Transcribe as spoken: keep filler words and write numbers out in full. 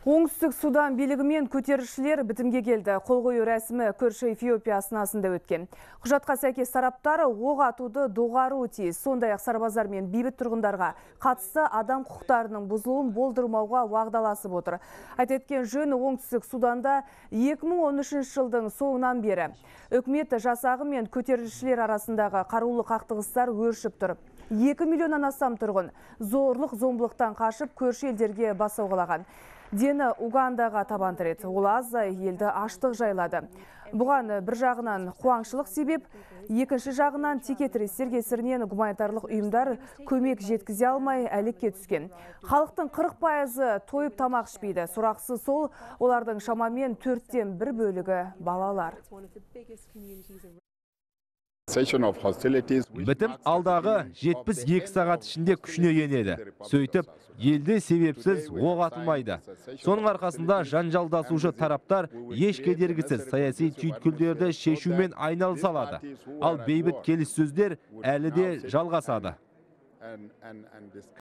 Оңтүстік Судан билігімен көтерілісшілер бітімге келді. Қол қою рәсімі көрші Эфиопия астанасында өткен. Құжатқа сәйкес тараптар оқ атуды доғаруы тиіс. Сондай-ақ сарбаздар мен бейбіт тұрғындарға қатысты адам құқықтарының бұзылуын болдырмауға уағдаласып отыр. Айта кеткен жөн, Оңтүстік Суданда екі мың он үшінші жылдың соңынан бері үкімет жасағы мен көтерілісшілер арасындағы қарулы қақтығыстар өршіп тұр. екі миллионнан астам тұрғын зорлық зомбылықтан қашып көрші елдерге бас сауғалаған. Дені Угандаға табан тіреді. Ол аз елді аштық жайлады. Бұған бір жағынан қуаңшылық себеп, екінші жағынан текетірестер кесірінен гуманитарлық ұйымдар көмек жеткізе алмай әлекке түскен. Халықтың қырық пайызы тойып тамақ ішпейді. Сұрақсы сол, олардың шамамен төрттен бір бөлігі балалар. Бітім алдағы жетпіс екі сағат ішінде күшіне енеді. Сөйтіп, елде себепсіз оқ атылмайды. Соның арқасында жанжалдасушы тараптар еш кедергісіз саяси түйткілдерді шешумен айналыса алады. Ал бейбіт келіссөздер әлі де жалғасады.